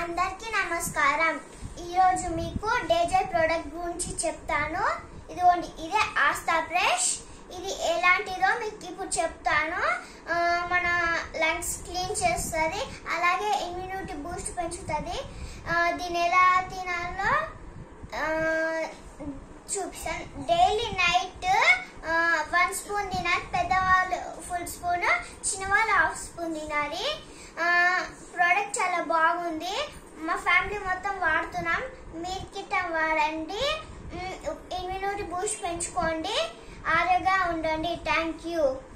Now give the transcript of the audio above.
అందరికీ నమస్కారం। ఈ రోజు మీకు డేజే ప్రోడక్ట్ గురించి చెప్తాను। ఇదిగోండి, ఇదే ఆస్థా బ్రష్। ఇది ఎలాంటిదో మీకు ఇప్పుడు చెప్తాను। మన లంగ్స్ క్లీన్ చేస్తుంది, అలాగే ఇమ్యూనిటీ బూస్ట్ పెంచుతుంది। దీని ఎలా తినాలో చూపిస్తాను। డైలీ నైట్ 1 స్పూన్ తినాలి, పెద్దవాళ్ళు ఫుల్ స్పూన్, చిన్నవాళ్ళు హాఫ్ స్పూన్ తినాలి। ప్రోడక్ట్ చాలా బాగుంది, మా ఫ్యామిలీ మొత్తం వాడుతున్నాం। మీరు కిట్ వాడండి, ఇమ్యూనిటీ బూస్ట్ పెంచుకోండి, ఆరోగ్యంగా ఉండండి। Thank you.